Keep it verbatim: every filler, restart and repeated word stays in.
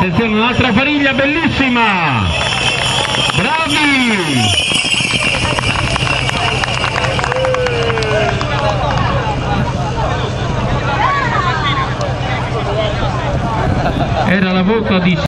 Attenzione, un'altra famiglia bellissima! Bravi! Era la volta di